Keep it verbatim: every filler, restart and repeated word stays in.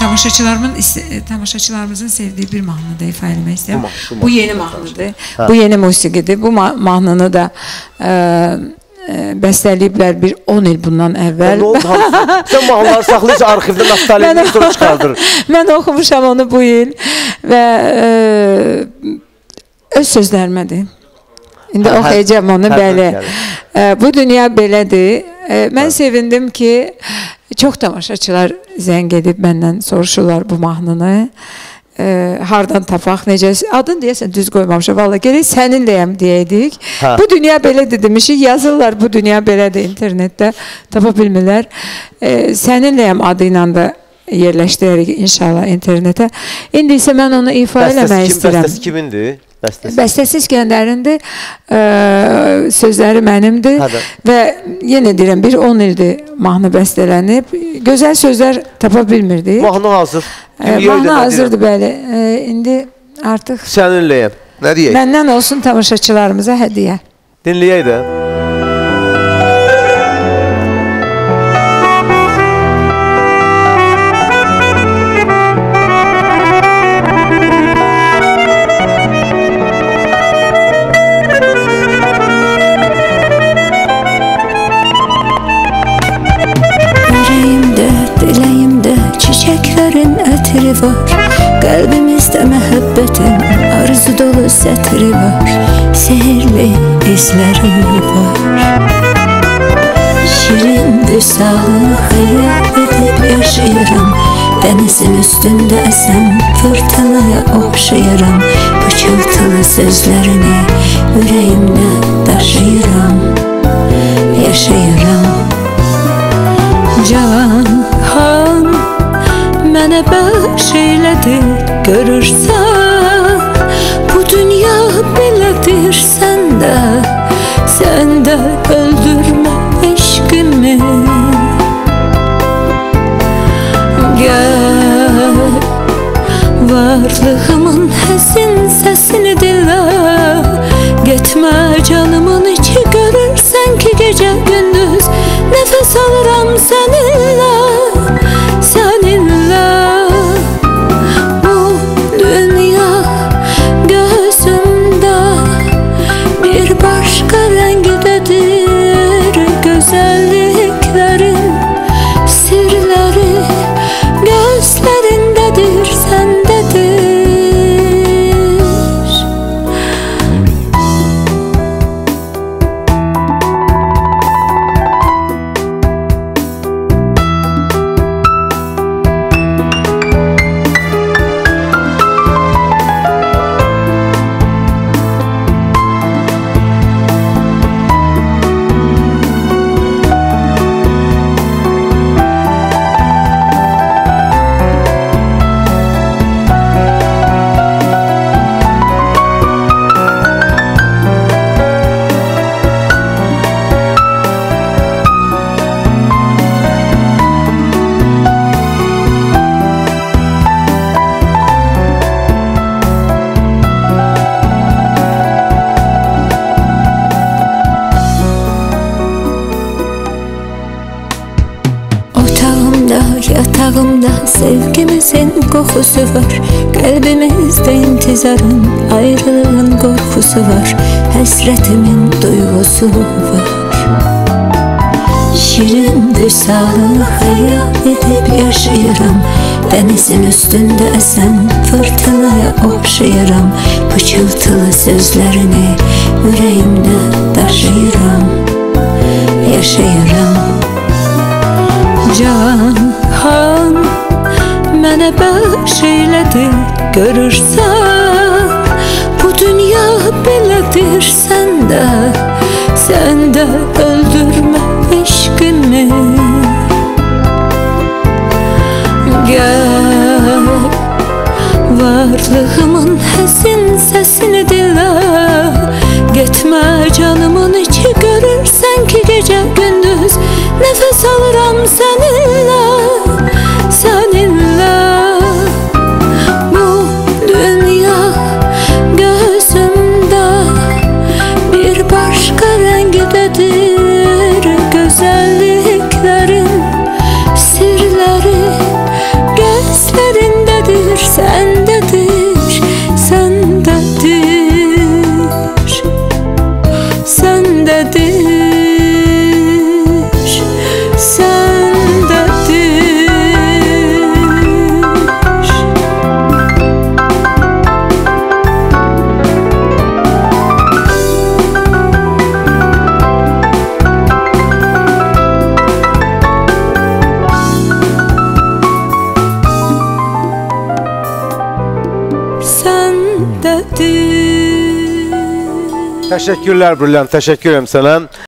tamaşaçılarımın tamaşaçılarımızın sevdiği bir mahnıda ifa etmek istedim. Bu yeni mahnıdır. Bu yeni musiqidir. Bu mahnını da e, e, bəstələyiblər bir on il bundan əvvəl. Ne oldu? Sen mahnıları saxlayırsa arxivdə Naftalinin sonra çıxardır. Mən oxumuşam onu bu il və e, öz sözlərimədir. İndi oxuyacağım onu, bəli. E, bu dünya belədir. E, mən sevindim ki, çox tamaşaçılar zəng edib məndən soruşurlar bu mahnını. E, hardan tapaq, necə? Adın deyəsən düz qoymamışam. Vallahi gerək səninləyəm deyəydik. Bu dünya belədir demişik. Yazırlar bu dünya belədir internetdə. Tapa bilmirlər. E, səninləyəm adı ilə də yerləşdirərik inşallah internetə. İndi isə mən onu ifa eləmək istəyirəm. Bəstəsi kimindir? Bəstəsi İskəndərindir, e, sözləri mənimdir və yenə deyirəm, bir on ildir mahnı bəstələnib, gözəl sözlər tapa bilmirdik. Mahnı hazır. E, mahnı hazırdır, bəli. E, indi artıq səninləyəm. Nə deyək? Məndən olsun tamaşaçılarımıza hədiyyə. Dinləyək də. Çiçeklerin ətri var, qəlbimizdə məhəbbətin arzu dolu sətri var, sehirli izləri var. Şirin vüsalı xəyal edib yaşayıram, dənizin üstündə əsən fırtınaya oxşayıram. Pıçıltılı sözlərini ürəyimdə daşıyıram, yaşayıram. Cahan mənə bəxş eylədi, görürsən bu dünya belədir, sən də sən də öldürmə eşqimi. Gəl varlığımın həzin səsini dinlə, getmə canımın içi, görürsən ki gecə gündüz nəfəs alıram səninlə, səninlə. Bu dünya gözümdə bir başqa rəngdədir, gözəlliklərin sirləri gözlərindədir, səndədir. Yatağımda sevgimizin kokusu var, kalbimizde intizarın, ayrılığın korkusu var, hasretimin duygusu var. Şirin vüsalı hayal edip yaşayıram, denizin üstünde esen fırtınaya okşayıram. Pıçıltılı sözlerini yüreğimde taşıyıram, yaşayıram. Cahan mənə bəxş eylədi, görürsən bu dünya belədir, sən də sən də öldürmə eşqimi. Gəl varlığımın həzin səsini dinlə, getmə canımın içi, görürsən ki gecə gündüz nəfəs alıram səninlə, səninlə. Bu dünya gözümdə bir başqa rəngdədir, gözəlliklərin sirləri gözlərindədir. rəngdədir. Teşekkürler Brilliant, teşekkür ederim sana.